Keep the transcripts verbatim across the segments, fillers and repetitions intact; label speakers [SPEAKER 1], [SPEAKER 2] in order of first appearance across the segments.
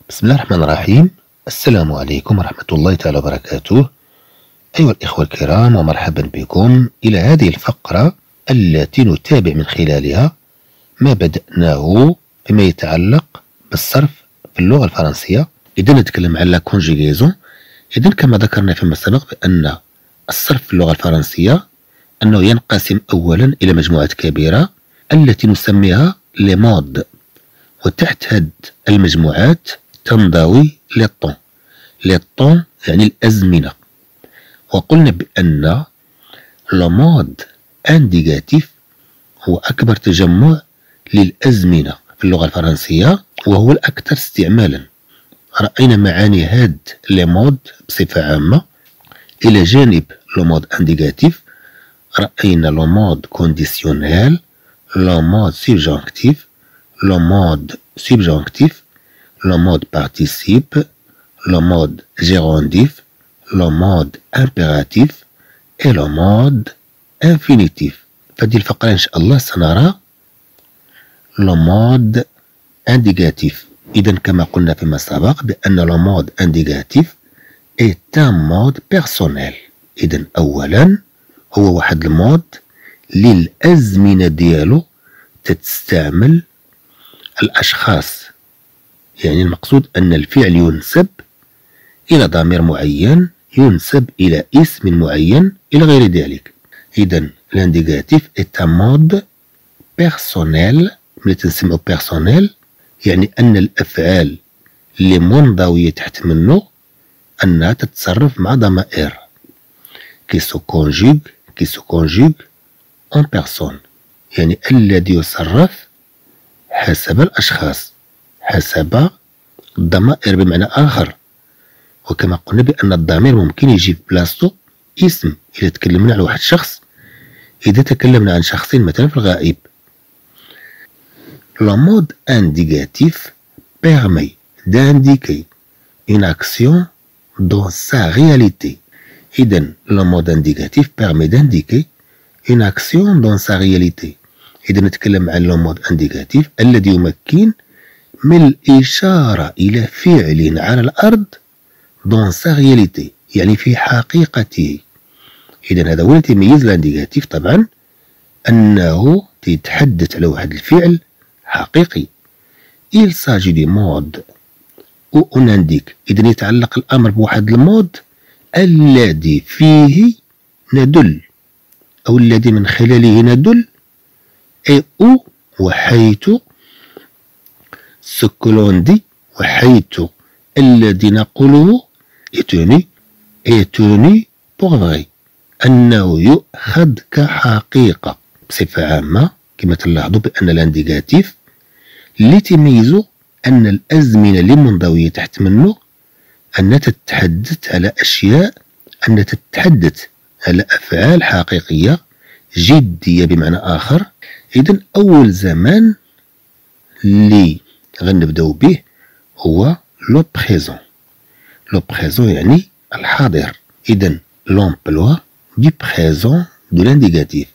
[SPEAKER 1] بسم الله الرحمن الرحيم. السلام عليكم ورحمة الله تعالى وبركاته. أيها الإخوة الكرام، ومرحبا بكم إلى هذه الفقرة التي نتابع من خلالها ما بدأناه فيما يتعلق بالصرف في اللغة الفرنسية. إذا نتكلم على كونجيغيزون، إذا كما ذكرنا فيما سبق بأن الصرف في اللغة الفرنسية أنه ينقسم أولا إلى مجموعات كبيرة التي نسميها لي مود، وتحت هذه المجموعات تنضوي لي طون. لي طون يعني الأزمنة، وقلنا بأن لو مود انديكاتيف هو أكبر تجمع للأزمنة في اللغة الفرنسية وهو الأكثر استعمالا. رأينا معاني هاد لي مود بصفة عامة. إلى جانب لو مود انديكاتيف رأينا لو مود كونديسيونيل، لو مود سبجونكتيف، لو مود سبجونكتيف، le mode participe, le mode gérondif, le mode impératif et le mode infinitif. فهذه الفقرة إن شاء الله سنرى le mode indicatif. إذا كما قلنا فيما سبق بأن le mode indicatif est un mode personnel. إذا أولا هو واحد المود للأزمنة ديالو تتستعمل الأشخاص، يعني المقصود أن الفعل ينسب إلى ضمير معين، ينسب إلى اسم معين إلى غير ذلك. إذا لانديكاتيف est un mode personnel. ملي تنسميو personnel يعني أن الأفعال اللي منضوية تحت منه أنها تتصرف مع ضمائر qui se conjugue qui se conjugue en personne، يعني الذي يصرف حسب الأشخاص، حسب الضمائر بمعنى آخر. وكما قلنا بأن الضمير ممكن يجي في بلاصتو اسم إذا تكلمنا على واحد الشخص، إذا تكلمنا عن شخص مثلا في الغائب. Le mode indicatif permet d'indiquer une action dans sa réalité. إذا le mode indicatif permet d'indiquer une action dans sa réalité. إذا نتكلم عن le mode indicatif الذي يمكن من الإشارة إلى فعل على الأرض dans sa réalité، يعني في حقيقته. إذا هذا هو الذي يميز الانديكاتيف طبعا، أنه يتحدث على واحد الفعل حقيقي. il s'agit du mode où on indique، إذا يتعلق الأمر بواحد المود الذي فيه ندل أو الذي من خلاله ندل، et où وحيث ce que l'on dit وحيث الذي نقوله est tenu est tenu pour vrai، أنه يؤخذ كحقيقة. بصفة عامة كما تلاحظوا بأن الانديكاتيف اللي تميزه أن الأزمنة اللي منضوية تحت منه أنها تتحدث على أشياء، أنها تتحدث على أفعال حقيقية جدية بمعنى آخر. إذن أول زمان اللي غنبداو به هو لو بريزون. لو بريزون يعني الحاضر. إذن لومبلوا دو بريزون دو لانديكاتيف.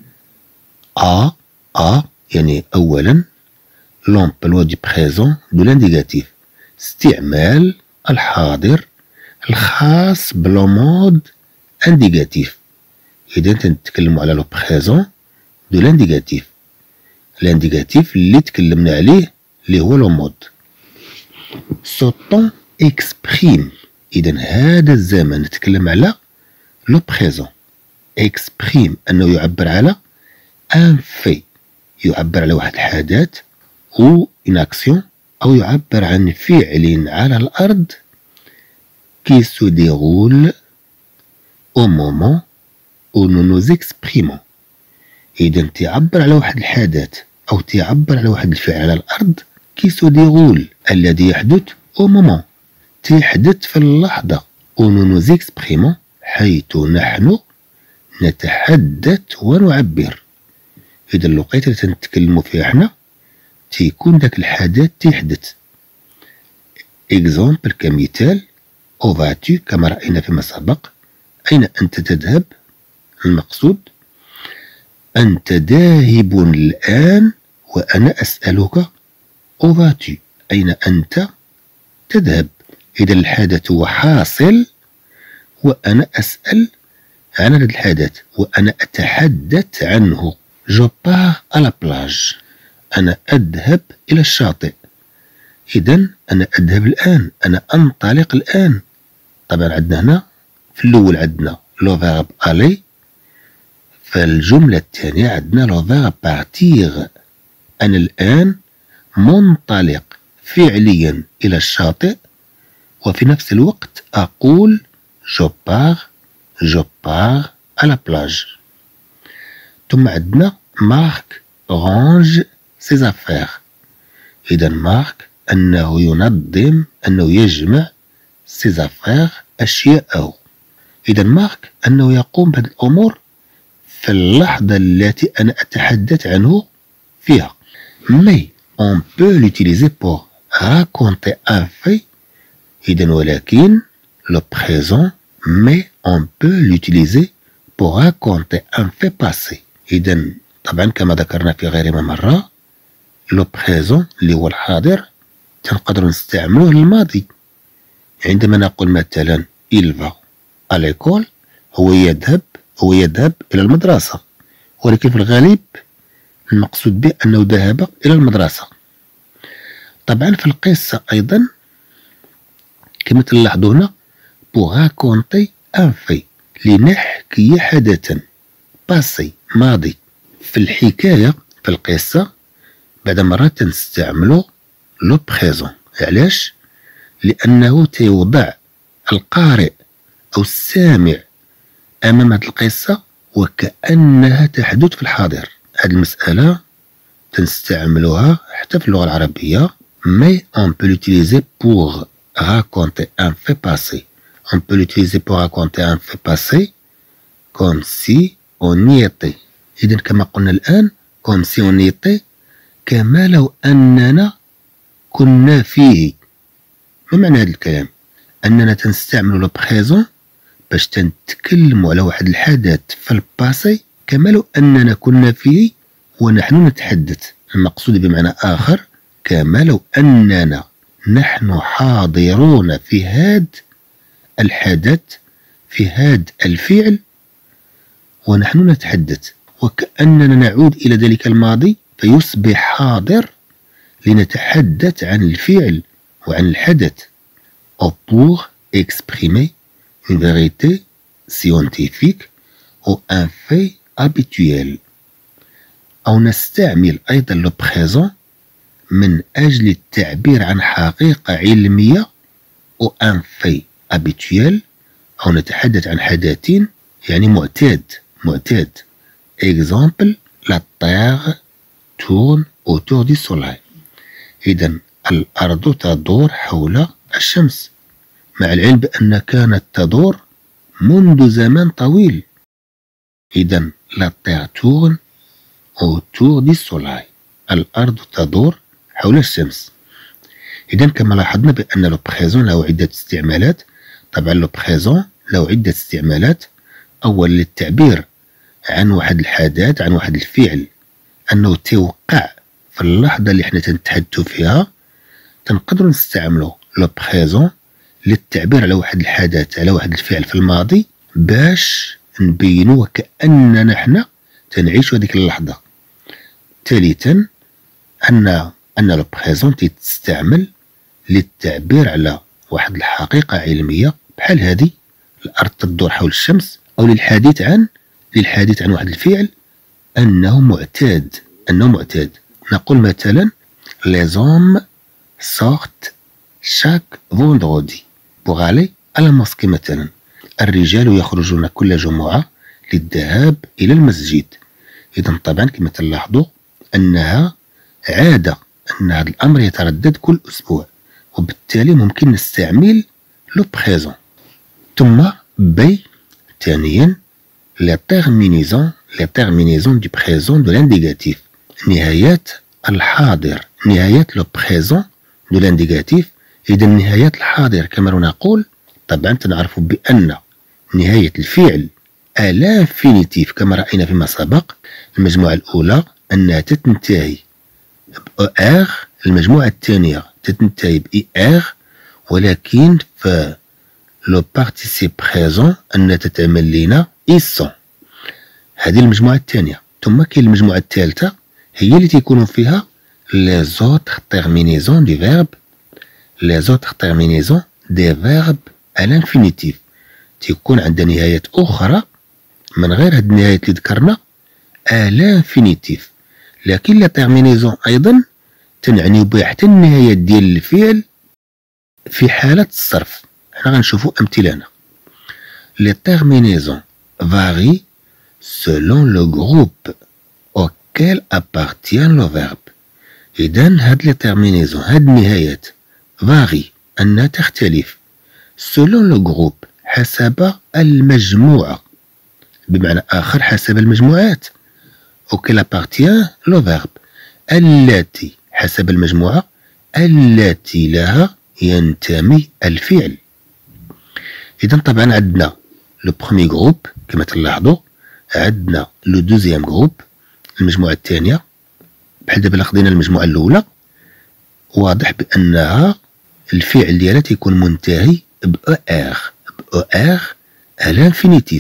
[SPEAKER 1] أ أ يعني أولا لومبلوا دو بريزون دو لانديكاتيف، استعمال الحاضر الخاص بلو مود انديكاتيف. إذا تنتكلموا على لو بريزون دو لانديكاتيف، لانديكاتيف اللي تكلمنا عليه اللي هو لو مود. سو طون اكسبريم، إذا هذا الزمن نتكلم على لو بريزون. اكسبريم أنه يعبر على ان في، يعبر على واحد الحدث أو إن أكسيون، أو يعبر عن فعل على الأرض كي سو ديغول أو مومون أو نو نوز اكسبريمون. إذا تعبر على واحد الحدث أو تعبر على واحد الفعل على الأرض كي سو ديغول الذي يحدث أو مومون، تحدث في اللحظة، أو نو نوز اكسبريمون حيث نحن نتحدث ونعبر. إذا الوقيته اللي تنتكلموا فيها حنا تيكون داك الحدث تيحدث. إكزومبل كمثال، أو فاتو كما رأينا فيما سبق، أين أنت تذهب؟ المقصود أنت ذاهب الآن وأنا أسألك أو فاتو، أين أنت تذهب. إذا الحدث هو حاصل وأنا أسأل عن هذا الحدث وأنا أتحدث عنه. جو بار à la plage. أنا أذهب إلى الشاطئ. إذا أنا أذهب الآن، أنا أنطلق الآن. طبعا عندنا هنا في الأول عندنا لو فيرب ألي، فالجملة الثانية عندنا لو فيرب بارتيغ. أنا الآن منطلق فعليا إلى الشاطئ، وفي نفس الوقت أقول جو بار جو بار à la plage. ثم عندنا مارك رانج سي زافير. إذا مارك أنه ينظم، أنه يجمع سي زافير أشياءه. إذا مارك أنه يقوم بهذه الأمور في اللحظة التي أنا أتحدث عنه فيها. مي on peut l'utiliser pour raconter un fait. إذا ولكن le présent mais on peut l'utiliser pour raconter un fait passé. إذا طبعا كما ذكرنا في غير ما مرة لو بريزون اللي هو الحاضر تنقدر نستعملوه للماضي. عندما نقول مثلا il va à l'école، هو يذهب هو يذهب إلى المدرسة، ولكن في الغالب المقصود به أنه ذهب إلى المدرسة. طبعا في القصة أيضا كما تلاحظوا هنا pour raconter un fait، لنحكي حدثا باسي ماضي. في الحكاية في القصة بعد مرات نستعملو لو بريزون. علاش؟ لأنه تيوضع القارئ أو السامع أمام هذه القصة وكأنها تحدث في الحاضر. هذه المسألة تنستعملوها حتى في اللغة العربية. mais on peut l'utiliser pour raconter un fait passé. on peut l'utiliser pour raconter un fait passé comme si on y était. إذن كما قلنا الآن comme si on y était، كما لو أننا كنا فيه. ما معنى هذا الكلام؟ أننا تنستعمل لو بريزون باش تنتكلموا على واحد الحدث في الباسي كما لو أننا كنا فيه ونحن نتحدث. المقصود بمعنى آخر كما لو أننا نحن حاضرون في هذا الحدث، في هذا الفعل، ونحن نتحدث، وكأننا نعود إلى ذلك الماضي فيصبح حاضر لنتحدث عن الفعل وعن الحدث. أو pour exprimer une vérité scientifique ou un fait habituel. أو نستعمل أيضا لو بريزون من أجل التعبير عن حقيقة علمية أو ان في habituel، أو نتحدث عن حدث يعني معتاد معتاد. exemple la terre tourne autour du soleil. إذا الأرض تدور حول الشمس، مع العلم بأن كانت تدور منذ زمان طويل. إذا la terre tourne autour du soleil، الأرض تدور حول الشمس. إذا كما لاحظنا بأن لو بريزون له عدة استعمالات. طبعا لو بريزون له عدة استعمالات. أولا للتعبير عن واحد الحدث، عن واحد الفعل أنه توقع في اللحظة اللي احنا تنتحدثوا فيها. تنقدروا نستعملوا لو بريزون للتعبير على واحد الحدث، على واحد الفعل في الماضي، باش نبينوا وكأننا احنا تنعيش هذيك اللحظة. ثالثا أن أن لو بريزون تستعمل للتعبير على واحد الحقيقة علمية بحال هذه الأرض تدور حول الشمس، أو للحديث عن للحديث عن واحد الفعل أنه معتاد أنه معتاد. نقول مثلا les hommes sortent chaque vendredi pour aller à la mosquée. مثلا الرجال يخرجون كل جمعة للذهاب إلى المسجد. إذا طبعا كما تلاحظوا أنها عادة، أن هذا الأمر يتردد كل أسبوع، وبالتالي ممكن نستعمل لو بريزون. ثم بي ثانيا la terminaison la terminaison du présent de l'indicatif، نهايات الحاضر، نهايات لو بريزون دو لانديكاتيف. إذا نهايات الحاضر كما نقول طبعا تنعرف بأن نهاية الفعل الانفينيتيف كما رأينا فيما سبق المجموعة الأولى أنها تنتهي بأر، المجموعة الثانية تنتهي بإر، ولكن في لو بارتيسيب بريزون أن تتعمل لينا إيسون. هذه المجموعة الثانية. ثم كاين المجموعة الثالثة هي اللي تيكونوا فيها لي زوتر تيرمينيزون دي فيرب لي زوتر تيرمينيزون دي فيرب à l'infinitif. تيكون عندها نهايات أخرى من غير هاد النهايات اللي ذكرنا à l'infinitif. لكن لا تيرمينيزون أيضا تنعني بها حتى النهايات ديال الفعل في حالة الصرف. حنا غنشوفو أمثلة هنا. Les terminaisons varient selon le groupe auquel appartient le verbe. إذن هاد les terminaisons هاد النهايات varie أنها تختلف selon le groupe حسب المجموعة، بمعنى آخر حسب المجموعات auquel appartient le verbe التي حسب المجموعة التي لها ينتمي الفعل. إذن طبعا عندنا لو بروميي جروب كما تلاحظوا، عندنا لو دوزيام جروب المجموعة الثانية. بحال دابا خدينا المجموعة الأولى واضح بأنها الفعل ديالها تيكون منتهي ب أر ب أر à l'infinitif.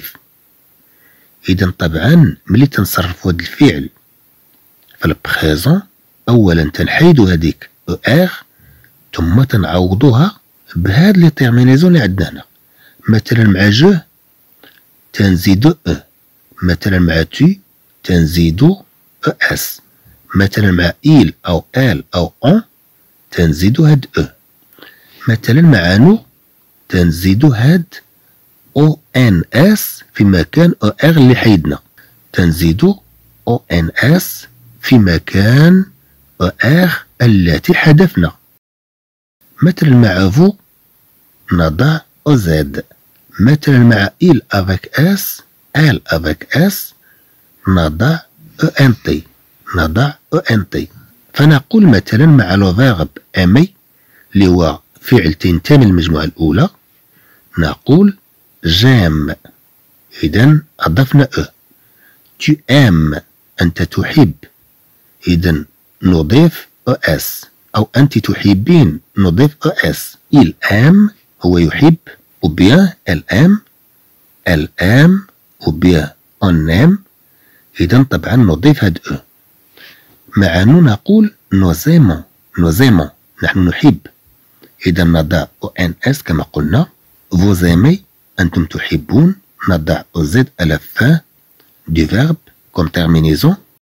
[SPEAKER 1] إذن طبعا ملي تنصرفو هاد الفعل في البريزون أولا تنحيدو هاديك أر ثم تنعوضوها بهاد لي تيرمينيزون اللي عندنا هنا. مثلا مع جو تنزيدو أ، مثلا مع تي تنزيدو أ اس، مثلا مع إيل أو آل أو أون تنزيدو هاد أ، مثلا مع نو تنزيدو هاد أو إن إس في مكان أو إر اللي حيدنا، تنزيدو أو إن إس في مكان أو إر التي حذفنا. مثلا مع فو نضع أو زد، مثلا مع إل أفيك إس آل أفيك إس نضع أو إن تي نضع أو إن تي. فنقول مثلا مع لو فيرب أمي اللي هو فعل تنتمي للمجموعة الأولى نقول جام، إذن أضفنا أ. tu aimes أنت تحب، إذن نضيف أو إس، أو أنت تحبين نضيف أو إس. il aime هو يحب، ou bien elle aime elle aime ou bien on aime. إذن طبعا نضيف هاد أ. مع نو نقول nous aimons nous aimons نحن نحب، إذن نضع أو إن إس كما قلنا. vous aimez أنتم تحبون نضع أو زد à la fin du verbe comme terminaison.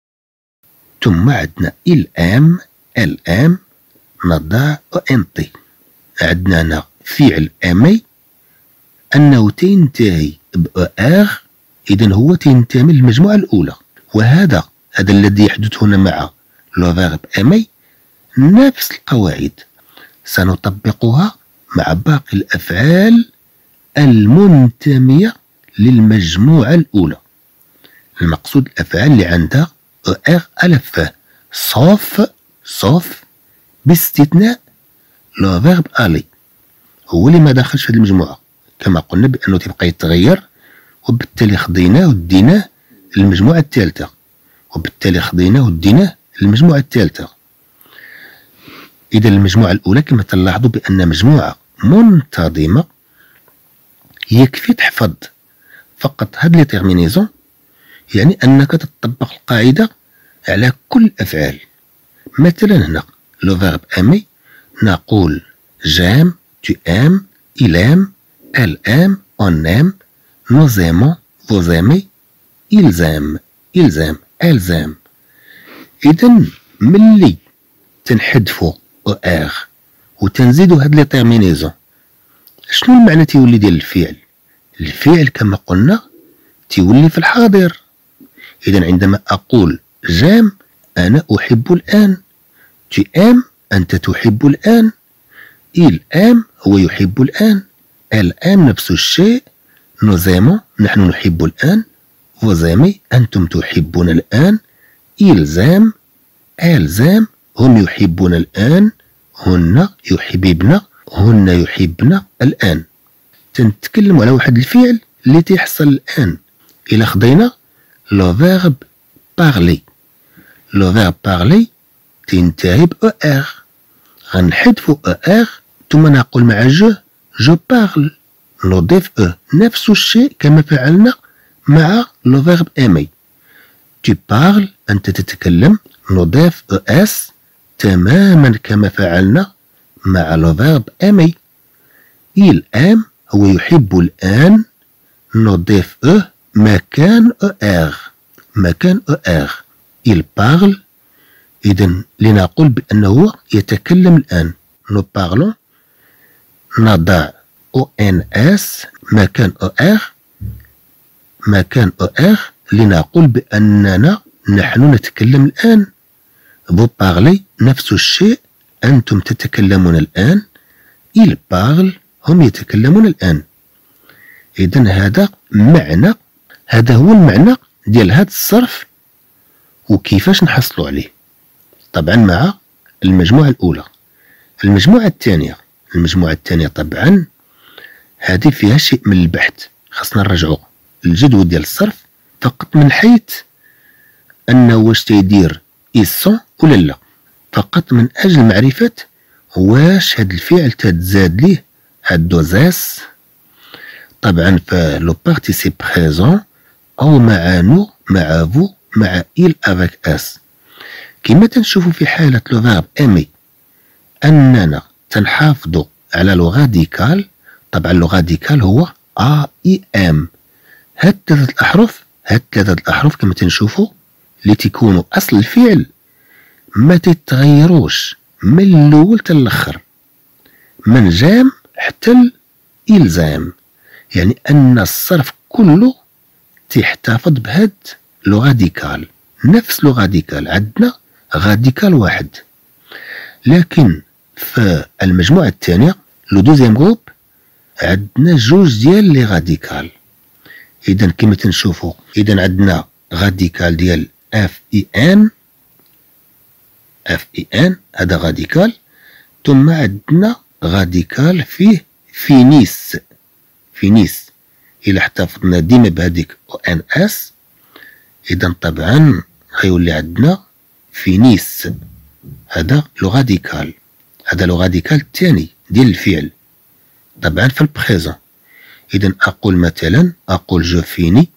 [SPEAKER 1] ثم عندنا il aime elle aime نضع أو إن تي. عندنا هنا فعل أمي أنه تنتهي ب أر، إذن هو تنتمي للمجموعة الأولى، وهذا هذا الذي يحدث هنا مع لو فيرب أمي. نفس القواعد سنطبقها مع باقي الأفعال المنتمية للمجموعة الأولى. المقصود الأفعال اللي عندها أو إر على فاه صوف صوف باستثناء لو فيرب ألي، هو اللي ما داخلش في هذه المجموعة كما قلنا بأنه تبقى يتغير، وبالتالي خديناه وديناه للمجموعة الثالثة، وبالتالي خديناه وديناه للمجموعة الثالثة. إذا المجموعة الأولى كما تلاحظوا بأن مجموعة منتظمة يكفي تحفظ فقط هاد لي تيرمينيزون، يعني أنك تطبق القاعدة على كل الأفعال. مثلا هنا لو فيرب أمي نقول j'aime tu aimes il aime elle aime on aime nous aimons vous aimez ils aiment ils aiment elles aiment. إذن ملي تنحذفو أو إر وتنزيدو هاد لي تيرمينيزون شنو المعنى تيولي ديال الفعل؟ الفعل كما قلنا تيولي في الحاضر. إذن عندما أقول جام أنا أحب الآن، tu aimes أنت تحب الآن، il aime هو يحب الآن، elle aime نفس الشيء، nous aimons نحن نحب الآن، vous aimez أنتم تحبون الآن، ils aiment elles aiment هم يحبون الآن، هن يحببن هن يحبن الآن. تنتكلم على واحد الفعل اللي تيحصل الآن. إلا خدينا لو فيرب بارلي، لو فيرب بارلي تنتهي ب أو إر، غنحذفو أو إر ثم نقول مع جو جو بارل، نضيف أو، نفس الشيء كما فعلنا مع لو فيرب aimer. tu parles أنت تتكلم، نضيف أو اس تماما كما فعلنا مع لو فيرب aimer. il aime هو يحب الآن، نضيف أو مكان أو ار، مكان أو ار. il parle إذن لنقول بأنه يتكلم الآن. nous parlons نضع او ان اس مكان او ار، مكان او ار لنقول بأننا نحن نتكلم الآن. vous parlez نفس الشيء، أنتم تتكلمون الآن. il parle هم يتكلمون الآن. إذن هذا معنى، هذا هو المعنى ديال هذا الصرف وكيفاش نحصلوا عليه. طبعا مع المجموعة الأولى. المجموعة الثانية، المجموعة الثانية طبعا هذه فيها شيء من البحث، خاصنا نرجعوا الجدول ديال الصرف فقط من حيث أنه واش تيدير إيسون ولا لا، فقط من أجل معرفة واش هاد الفعل تتزاد ليه هاد دوزاس طبعا في لو بارتيسيب بريزون أو مع نو مع فو مع إل افيك اس. كما تنشوفوا في حالة لو فيرب ايمي أننا تنحافظوا على لو غاديكال. طبعا لو غاديكال هو ا اي ام. هاد ثلاثة الأحرف، هاد ثلاثة الأحرف كما تنشوفوا اللي تيكونوا أصل الفعل ما تتغيروش من الأول حتى الآخر، من جام حتى الإلزام، يعني أن الصرف كله تيحتفظ بهاد لو غاديكال، نفس لو غاديكال، عندنا غاديكال واحد. لكن في المجموعة الثانية لو دوزيام جروب عندنا جوج ديال لي غاديكال. إذا كما تنشوفوا إذا عندنا غاديكال ديال اف اي ان، اف اي ان هذا غاديكال، ثم عندنا غاديكال فيه فينيس، فينيس إلا احتفظنا ديما بهذيك او ان اس إذا طبعا غيولي عندنا فينيس، هذا لو غاديكال، هذا لو غاديكال الثاني ديال الفعل طبعا في البريزون. إذا أقول مثلا أقول جو فيني،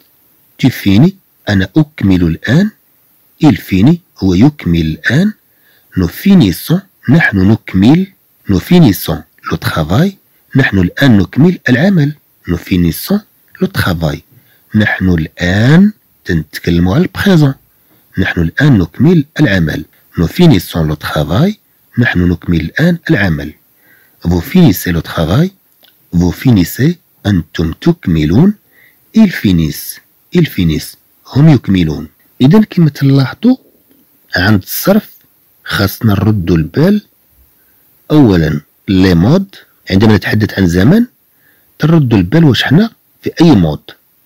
[SPEAKER 1] tu فيني أنا أكمل الآن، il فيني هو يكمل الآن، nous finissons نحن نكمل، nous finissons le travail نحن الآن نكمل العمل، nous finissons le travail نحن الآن تنتكلموا على البريزون، نحن الآن نكمل العمل، nous finissons le travail نحن نكمل الآن العمل. vous finissez le travail vous finissez أنتم تكملون، ils finissent ils finissent هم يكملون. إذا كما تلاحظوا عند الصرف خاصنا نردوا البال أولا لي مود، عندما نتحدث عن زمن تردوا البال واش حنا في أي مود.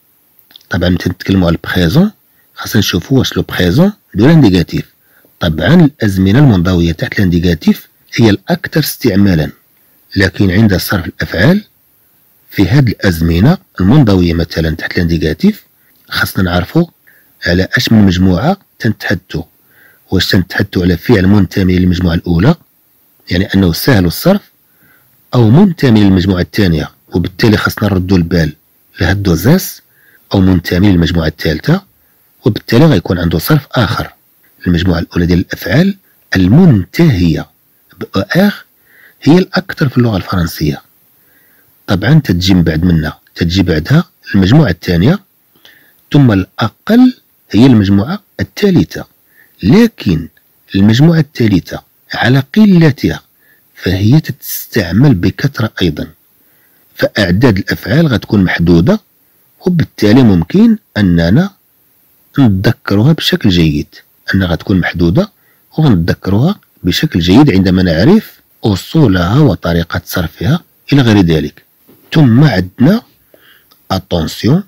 [SPEAKER 1] طبعا تنتكلموا على البريزون خاصنا نشوفوا واش لو بريزون دو لانديكاتيف. طبعا الأزمنة المنضوية تحت لانديكاتيف هي الأكثر استعمالا، لكن عند صرف الأفعال في هذه الأزمنة المنضوية مثلا تحت لانديكاتيف خاصنا نعرفوا على اش من مجموعة تنتحدثوا، واش تنتحدثوا على فعل منتمي للمجموعة الأولى يعني أنه سهل الصرف، أو منتمي للمجموعة الثانية وبالتالي خاصنا نردوا البال لهاد الدوزاس، أو منتمي للمجموعة الثالثة وبالتالي غيكون عنده صرف آخر. المجموعة الأولى ديال الأفعال المنتهية بأر هي الأكثر في اللغة الفرنسية. طبعا تتجي من بعد منها تتجي بعدها المجموعة الثانية، ثم الأقل هي المجموعة الثالثة، لكن المجموعة الثالثة على قلتها فهي تستعمل بكثرة أيضا، فأعداد الأفعال غتكون محدودة وبالتالي ممكن أننا نتذكرها بشكل جيد، أنها غتكون محدودة ونتذكرها بشكل جيد عندما نعرف أصولها وطريقة صرفها إلى غير ذلك. ثم عندنا attention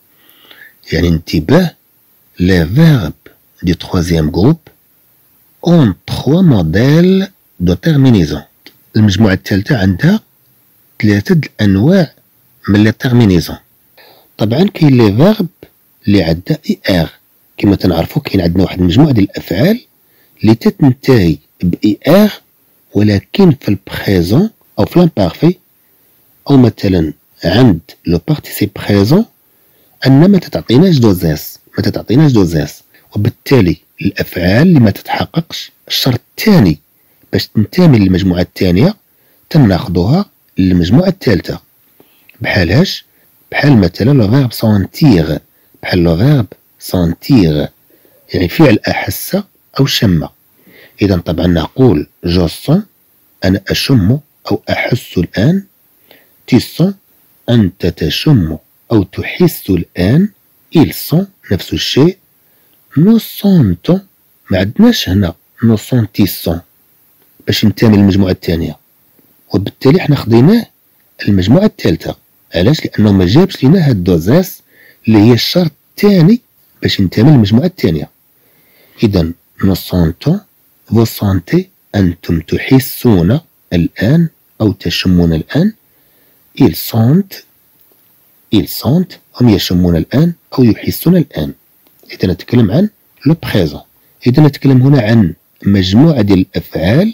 [SPEAKER 1] يعني انتباه les verbes du troisième groupe ont trois modèles de terminaison. المجموعة الثالثة عندها ثلاثة أنواع من لي terminaison. طبعا كاين لي فيرب اللي عندها اي ار، كما تنعرفوا كاين عندنا واحد المجموعة ديال الأفعال اللي تتنتهي باي ار ولكن في البريزون أو في لامبارفي، أو مثلا عند لو بارتيسيب بريزون أن ما تتعطيناش دوزاس، ما تتعطيناش دوزاس، وبالتالي الأفعال اللي ما تتحققش الشرط الثاني باش تنتمي للمجموعة الثانية تناخدوها للمجموعة الثالثة. بحالهاش؟ بحال مثلا لو فيرب سونتيغ، بحال لو فيرب سونتيغ يعني فعل أحس أو شم. إذا طبعا نقول جو سون أنا أشم أو أحس الآن، تي سون أنت تشم أو تحس الآن، إل سون نفس الشيء، نو سونتون ما عندناش هنا نو سونتيسون باش ينتمي للمجموعة الثانية، وبالتالي حنا خديناه المجموعة الثالثة. علاش؟ لأنه ما جابش لينا هاد دوزاس اللي هي الشرط الثاني باش ينتمي للمجموعة الثانية. إذا نو سونتون، فو سونتي أنتم تحسون الآن أو تشمون الآن، إل سونت إل سونت هم يشمون الآن أو يحسون الآن. إذا نتكلم عن لو بريزون. إذا نتكلم هنا عن مجموعة ديال الأفعال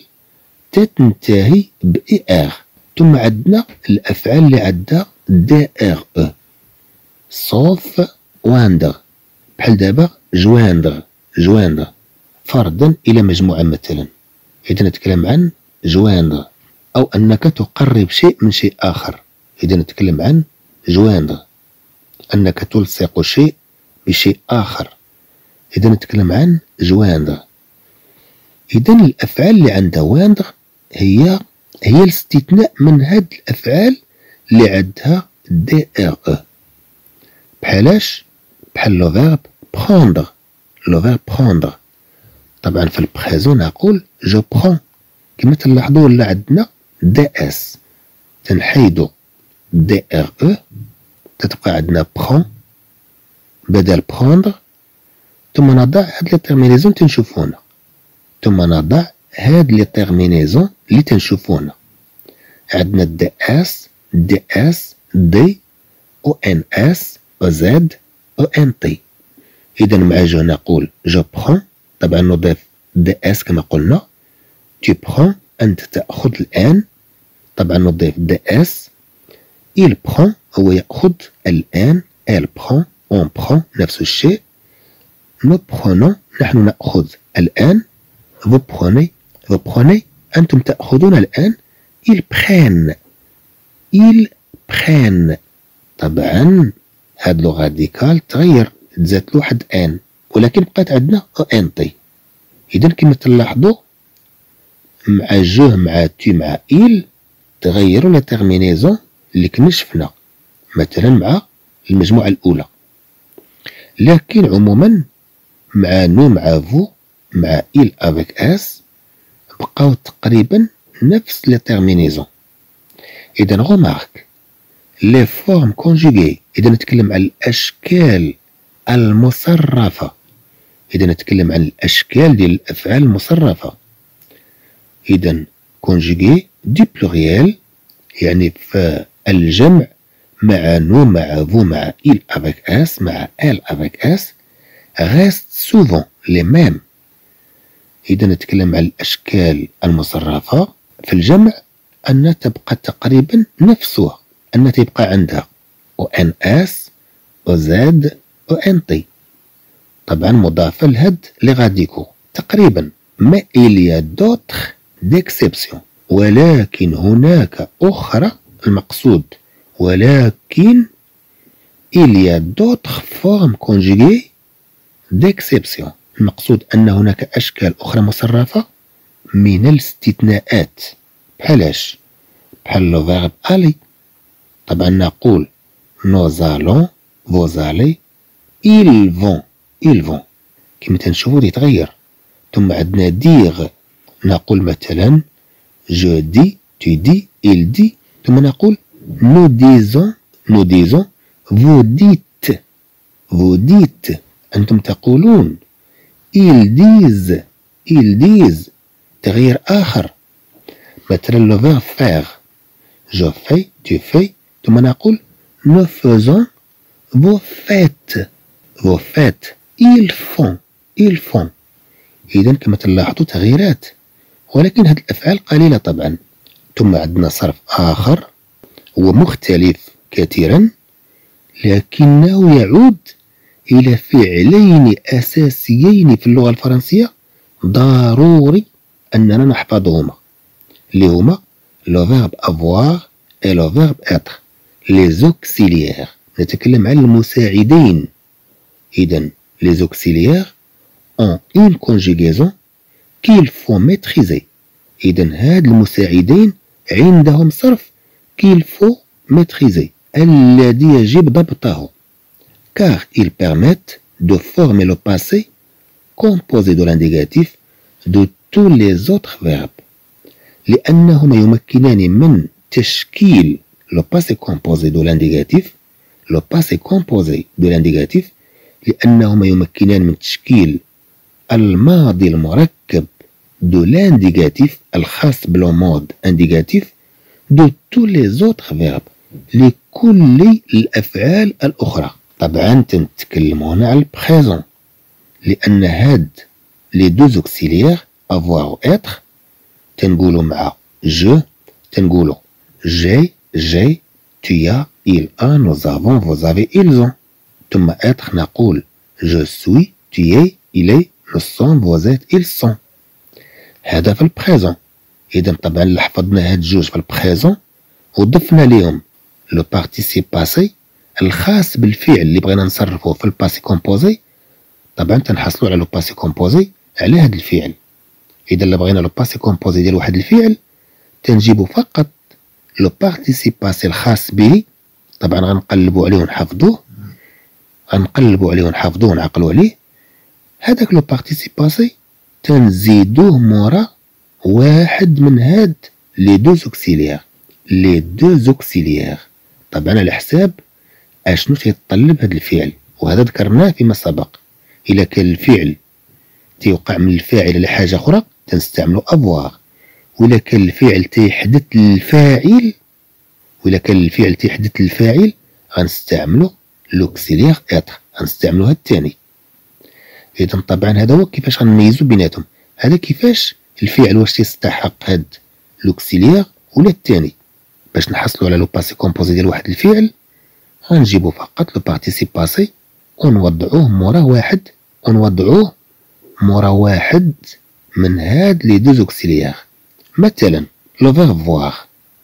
[SPEAKER 1] تنتهي ب إي آر، ثم عندنا الأفعال اللي عندها دي آر أو، صوف واندغ، بحال دابا جواندغ، جواندغ فردا إلى مجموعة مثلا. إذا نتكلم عن جواندغ، أو أنك تقرب شيء من شيء آخر، إذا نتكلم عن جواندغ، أنك تلصق شيء بشيء آخر، إذا نتكلم عن جواندغ. إذا الأفعال اللي عندها واندغ هي هي الاستثناء من هاد الأفعال اللي عندها دي ار او. بحالاش؟ بحال لو فيرب بروندغ، لو فيرب بروندغ طبعا في البريزون نقول جو برون، كما تلاحظوا ولا عندنا دي اس، تنحيدو دي ار او تتبقى عندنا برون بدل بروندغ، ثم نضع هاد لي تيرمينيزون تنشوفونا، ثم نضع هاد لي تيرمينيزون اللي تنشوفونا. عندنا دي اس، دي اس، دي، او ان اس، او زد، او ان تي. إذا مع جو نقول جو برون، طبعا نضيف دي اس كما قلنا، tu prends أنت تأخذ الآن، طبعا نضيف دي اس، il prend هو يأخذ الآن، elle prend، on prend نفس الشيء، nous prenons نحن نأخذ الآن، vous prenez، vous prenez أنتم تأخذون الآن، ils prennent، ils prennent. طبعا هاد لو راديكال تغير، تزادت له واحد ان، ولكن بقات عندنا او ان تي. اذا كما تلاحظوا مع جو مع تي مع إل تغيروا لا تيرمينيزون اللي كنا شفنا مثلا مع المجموعة الأولى، لكن عموما مع نو مع فو مع إل افيك اس بقاو تقريبا نفس لا تيرمينيزون. إذا غومارك لي فورم كونجوغي، إذا نتكلم عن الأشكال المصرفة، إذا نتكلم عن الأشكال ديال الأفعال المصرفة، إذا كونجوغي دي بلوريال يعني في الجمع مع نو مع فو مع إل افيك اس مع إل افيك اس غاست سوفون لي ميم. إذا نتكلم عن الأشكال المصرفة في الجمع أن تبقى تقريبا نفسها، أن تبقى عندها او ان اس، او زد، او ان تي، طبعا مضافة لهاد لي غاديكو تقريبا. ما إليا دوتر ديكسيبسيون، ولكن هناك أخرى، المقصود ولكن إليا دوتر فورم كونجوغي ديكسيبسيون، المقصود أن هناك أشكال أخرى مصرفة من الاستثناءات. بحالاش؟ بحال لو فيرب ألي، طبعا نقول nous allons، vous allez، ils vont، ils vont كما تنشوفوا يتغير. ثم عندنا ديغ، نقول مثلا je dis، tu dis، il dit، ثم نقول nous disons، nous disons، vous dites، vous dites أنتم تقولون، ils disent، ils disent تغيير آخر. مثلا لو فيرب faire، je fais، tu fais، ثم نقول nous faisons، vous faites، vous faites، ils font، ils font. إذا كما تلاحظوا تغييرات، ولكن هذه الأفعال قليلة طبعا. ثم عندنا صرف آخر هو مختلف كثيرا لكنه يعود إلى فعلين أساسيين في اللغة الفرنسية ضروري أننا نحفظهما، اللي هما لو فيرب افوار et le verbe être. les auxiliaires نتكلم عن المساعدين. إذن les auxiliaires ont une conjugaison qu'il faut maîtriser. إذن هاد المساعدين عندهم صرف qu'il faut maîtriser الذي يجب ضبطه car ils permettent de former le passé composé de l'indicatif de tous les autres verbes لأنهما يمكنان من تشكيل le passé composé de l'indicatif le passé composé de l'indicatif لأنهما يمكنان من تشكيل الماضي المركب de l'indicatif الخاص بالمود indicatif de tous les autres verbes لكل الأفعال الأخرى. طبعا تنتكلم هنا على البريزون لأن هاد لي دوز auxiliaires avoir و être تنقولوا مع je تنقولوا j'ai j'ai tu as il a nous avons vous avez ils ont. ثم être نقول je suis tu es il est nous sommes vous êtes ils sont. هذا في البريزون. إذا طبعا اللي حفظنا هاد جوج في البريزون وضفنا ليهم لو بارتيسيب باسي الخاص بالفعل اللي بغينا نصرفوه في الباسي كومبوزي. طبعا تنحصلوا على لو باسي كومبوزي على هاد الفعل. إذا اللي بغينا لو باسي كومبوزي ديال واحد الفعل تنجيبو فقط لو بارتيسيب باسي الخاص به. طبعا غنقلبوا عليه ونحفظوه غنقلبوا عليه ونحفظوه ونعقلوا عليه. هذاك لو بارتيسيب باسي تنزيدوه مورا واحد من هاد لي دوز اوكسيليير لي دوز اوكسيليير طبعا على حساب اشنو تيتطلب هاد الفعل، وهذا ذكرناه فيما سبق. الا كان الفعل تيوقع من الفاعل لحاجه اخرى تنستعملو افوار، ولا كان الفعل تيحدث للفاعل ولا كان الفعل تيحدث للفاعل غنستعملو لوكسيليير اتر، غنستعملو هاد الثاني. اذا طبعا هذا هو كيفاش غنميزو بيناتهم. هذا كيفاش الفعل واش تيستحق هاد لوكسيليير ولا الثاني. باش نحصلوا على لو باسي كومبوزي ديال واحد الفعل غنجيبو فقط لو بارتيسيب باسي ونوضعوه موراه واحد ونوضعوه مورا واحد من هاد لي دوز اوكسيليير. مثلا لو فيرب فوار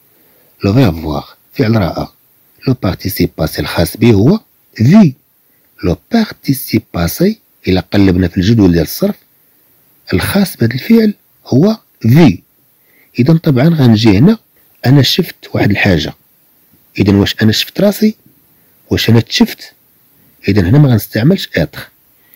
[SPEAKER 1] لو فيرب فوار فعل رأى، لو بارتيسيب باسي الخاص به هو في. لو بارتيسيب باسي إلا قلبنا في الجدول ديال الصرف الخاص بهذا الفعل هو في. إذا طبعا غنجي هنا أنا شفت واحد الحاجة. إذا واش أنا شفت راسي؟ واش أنا تشفت؟ إذا هنا ما غنستعملش إتر.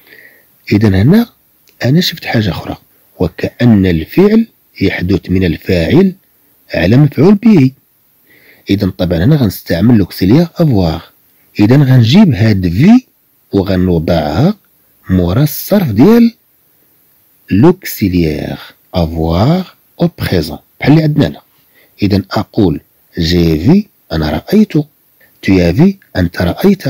[SPEAKER 1] إذا هنا أنا شفت حاجة أخرى، وكأن الفعل يحدث من الفاعل على مفعول به. إذا طبعا هنا غنستعمل لوكسيليير افوار. إذا غنجيب هاد في وغنوضعها مورا الصرف ديال لوكسيليير افوار او بريزون بحال اللي عندنا هنا. إذا أقول جي في أنا رأيت، tu as vu أنت رأيت،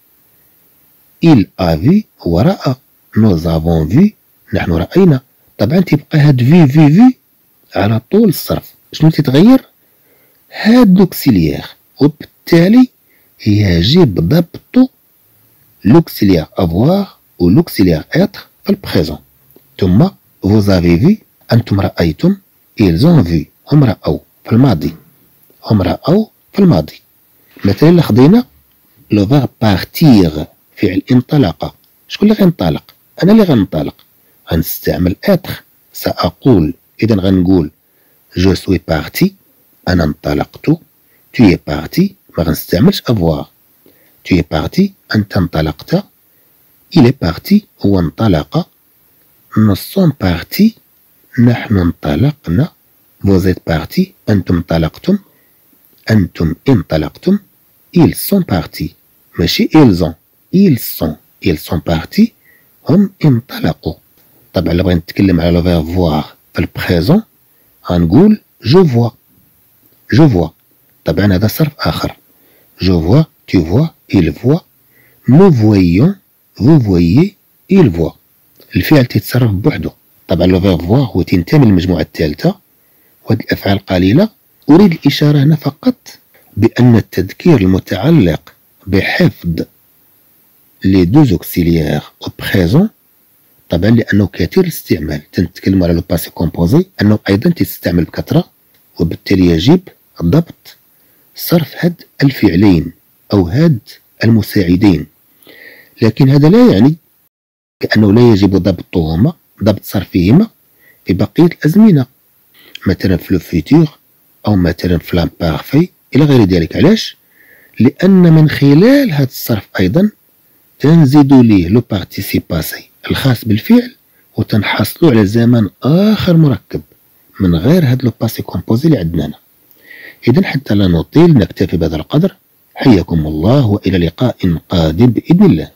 [SPEAKER 1] il a vu هو رأى، nous avons vu نحن رأينا. طبعا تيبقى هاد في في في على طول الصرف. شنو تيتغير؟ هاد لوكسيليير، وبالتالي يجب ضبط لوكسيليير افوار و لوكسيليير اتر في البريزون. ثم vous avez vu أنتم رأيتم، ils ont vu هم رأوا في الماضي هم رأوا في الماضي. مثلا إلا خدينا لو فيرب بارتيغ فعل انطلق، شكون اللي غينطلق؟ أنا اللي غنطلق. غنستعمل اتر سأقول. إذا غنقول جو سوي بارتي أنا انطلقت، tu es parti ما غنستعملش افوار. tu es parti أنت انطلقت، il est parti هو انطلق، nous sommes partis نحن انطلقنا، vous êtes partis أنتم انطلقتم أنتم انطلقتم، ils sont partis ماشي ils ont ils sont ils sont partis هم انطلقوا. طبعا إلا بغينا نتكلم على لو فيرب فوار في البريزون غنقول جو فوا جو فوا. طبعا هذا صرف آخر. جو فوا tu vois il voit nous voyons vous voyez il voit. الفعل تيتصرف بوحدو. طبعا لو فيرب فوا هو تينتمي للمجموعة الثالثة، وهاد الأفعال قليلة أريد الإشارة هنا فقط بأن التذكير المتعلق بحفظ لي دوز أوكسيليير أو بريزون، طبعا لأنه كثير الاستعمال، تنتكلم على لو باسي كومبوزي أنه أيضا تستعمل بكثرة، وبالتالي يجب ضبط صرف هاد الفعلين أو هاد المساعدين. لكن هذا لا يعني كأنه لا يجب ضبطهما ضبط صرفهما في بقية الأزمنة، مثلا في لو فيتور أو مثلا في لامبارفي إلى غير ذلك. علاش؟ لأن من خلال هذا الصرف أيضا تنزيد ليه لو بارتيسيباسي الخاص بالفعل، وتنحصلوا على زمن آخر مركب من غير هذا لو باسي كومبوزي اللي عندنا. إذن حتى لا نطيل نكتفي بهذا القدر. حياكم الله وإلى لقاء قادم بإذن الله.